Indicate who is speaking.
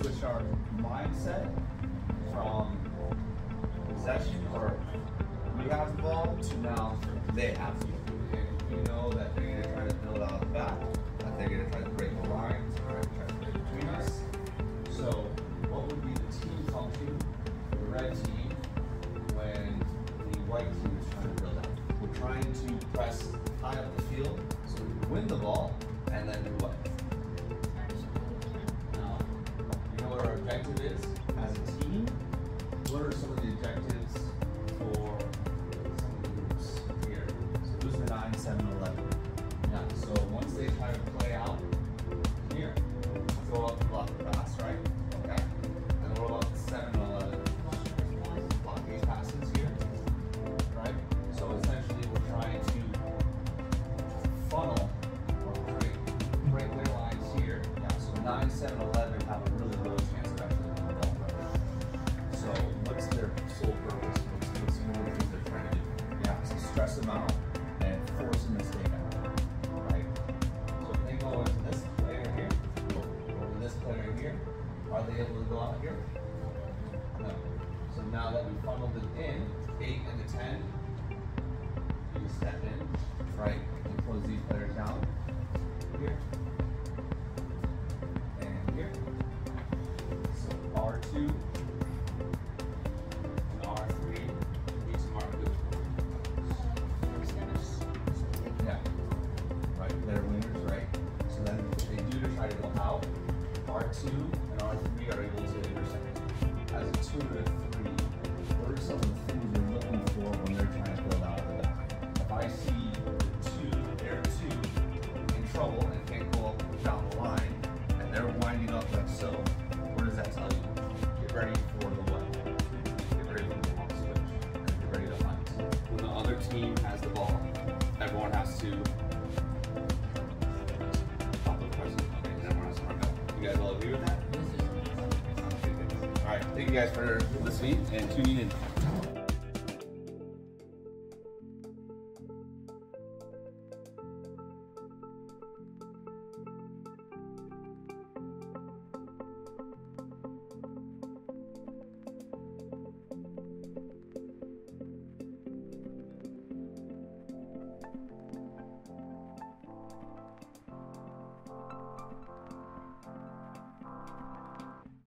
Speaker 1: switch our mindset from possession or we have the ball to now they have the ball. And we know that they're going to try to build out the back, that they're going to try to break the lines, try to break between us. So what would be the team function for the red team when the white team is trying to build out? We're trying to press high up the field so we can win the ball and then do what? Now, you know what our objective is as a team? What are some of the objectives for some of the groups here? So who's the 9, 7, 11? Yeah, so once they try to play out here, go up and block the pass, right? Okay. And what about the 7 and 11? Block these passes here, right? So essentially we're trying to funnel or break their lines here. Yeah, so 9, 7, 11 have a really low chance of actually winning the ball. So what's their sole purpose? What's one of the things they're trying to do? Yeah, so stress them out and force them to stay down. Right? So if they go into this player here, or to this player here, are they able to go out here? No. So now that we funneled it in, 8 and the 10, you step in, right? And close these players down. Here. And here. So R2 and R3 need to mark good. Yeah. Right, they're winners, right? So then if they do to try to go out, R2 and R3 are able to intersect. As a 2 and a 3, what are some of the things you're looking for when they're trying to build out of the back? If I see they're 2 in trouble and can't go up down the line, and they're winding up like so, what does that tell you? Get ready for the what? Get ready for the ball switch. Get ready to hunt. When the other team has the ball, everyone has to pop the question. Okay, and everyone has to mark up. You guys all agree with that? All right, thank you guys for listening and tuning in.